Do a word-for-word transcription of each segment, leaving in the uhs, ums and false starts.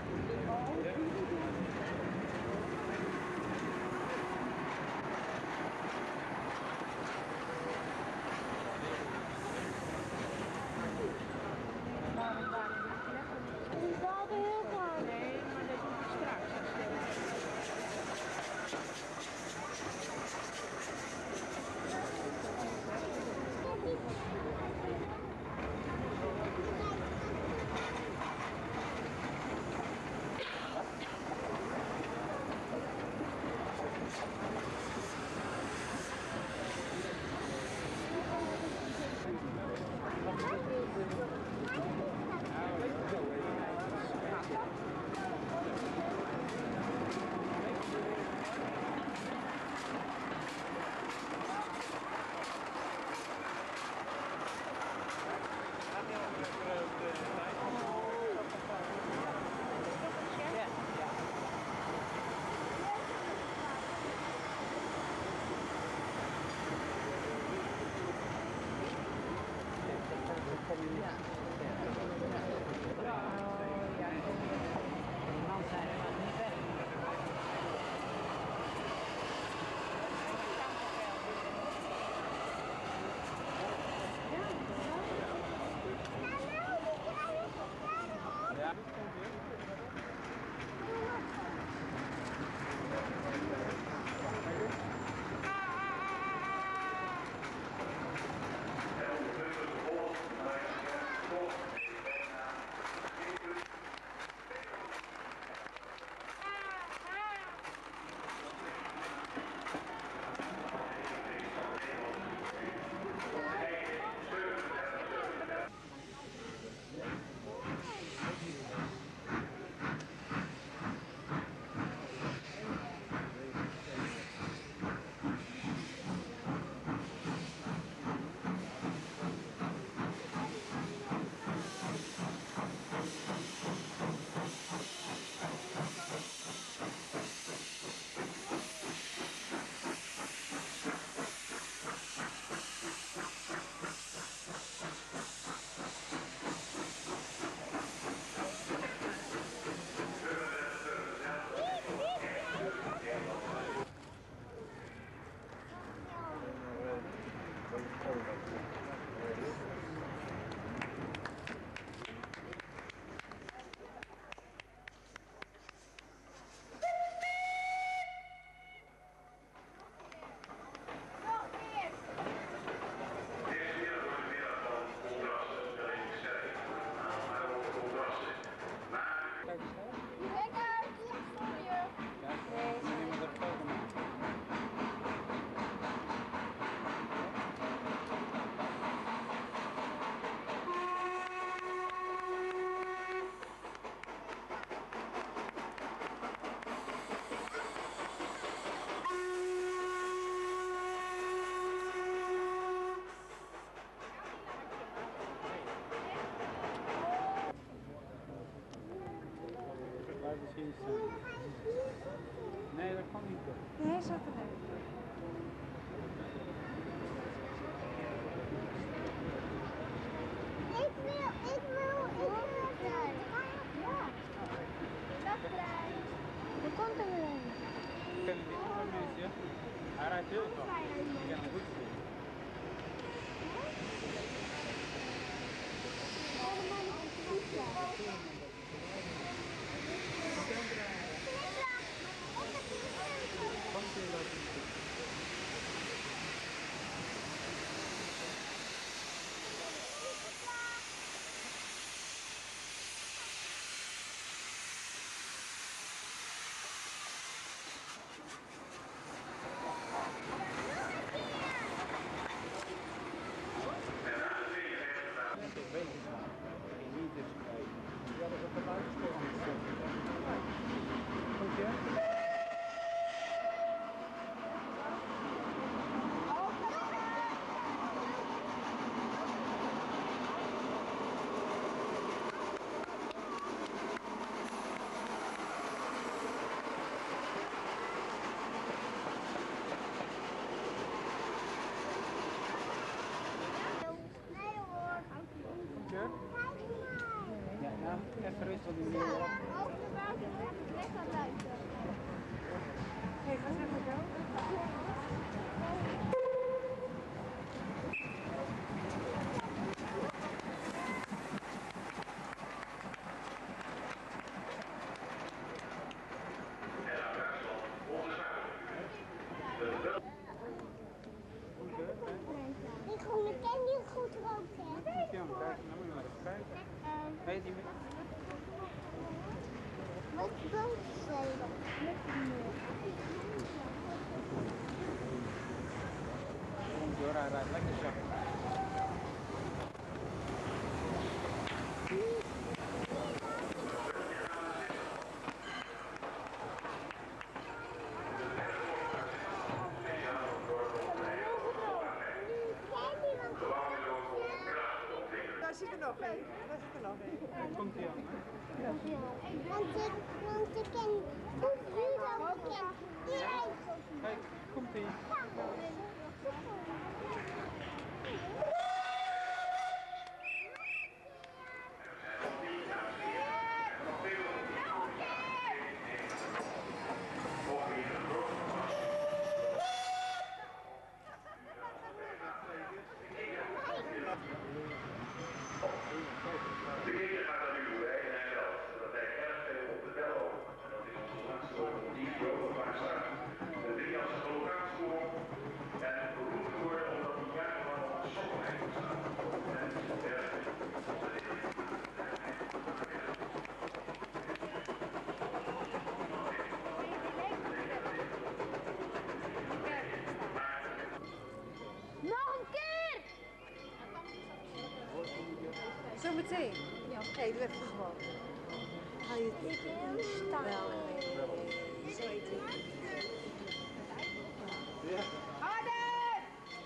Die daalde heel hard. Nee, maar dat doe ik straks. Nee, dat kan niet. Nee, hij zat erin. Ik wil, ik wil, ik wil het klein. Ja. Dat klein. Er komt er weer een. Ik ken die andere mensen. Hij rijdt heel veel. Ik ken hem goed zien. Allemaal op de fiets. Even rustig doen. Hey, ga eens even zo. Die groene ken die goed rookt, hè? Ja, maar kijk, dan moet je maar even kijken. Weet je niet meer? Wat boot zijn dat? Door, hij rijdt lekker zacht. Daar zit er nog één. Daar zit er nog één. Komt hij aan, hè? Want ik, want ik ken hoe Judo ken. Die rijdt. Kijk, komt hij. De keer gaat er nu voorbij en hij belt. Dat lijkt erg veel op de bel ook. En dat is onze laatste locomotief die overvaart staat. De drie als een locatie en beroemd geworden omdat hij jarenlang op de sokkelheen staat. En het is een erg. Nog een keer! Zometeen. Ja. Nee, doe even gewoon. Ga je het staan? Wel. Zo heet het. Harder!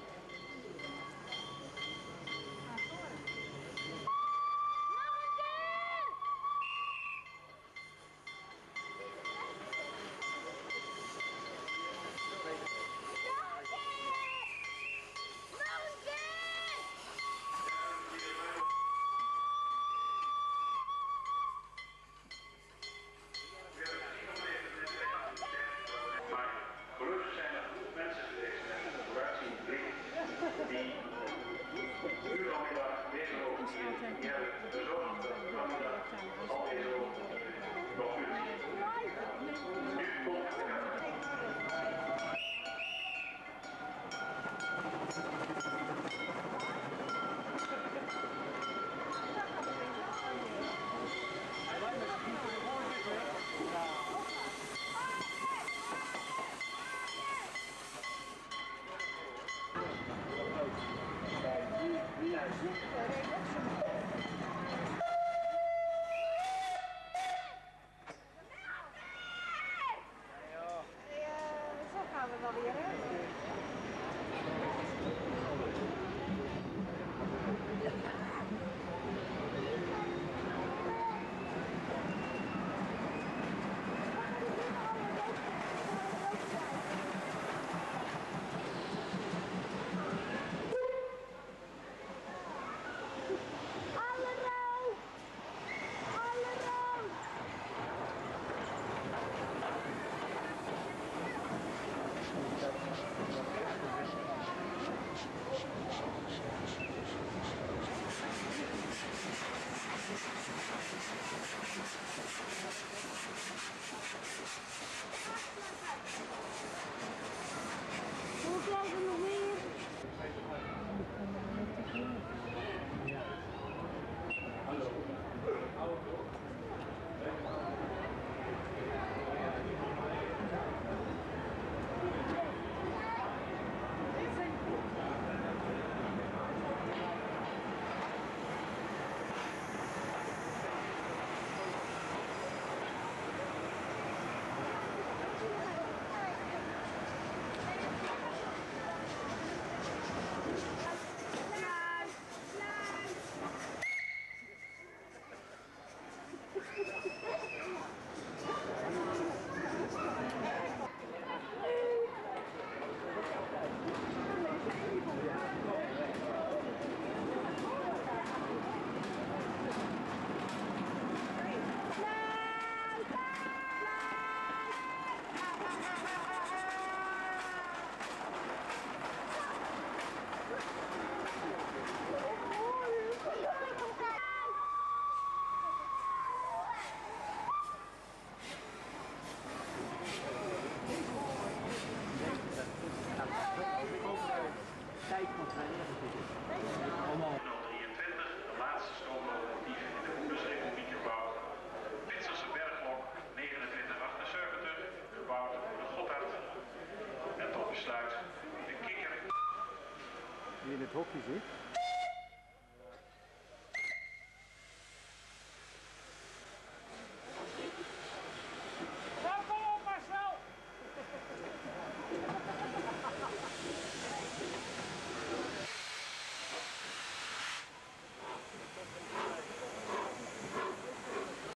Nog een keer! Nog een keer! Nog een keer! Maar gelukkig zijn er genoeg mensen geweest met een vooruitziende blik die nu al middag deze locomotief die hebben gezorgd dat de vanmiddag al deze locomotief nog kunnen zien. Nu komt het. het hokje ziet.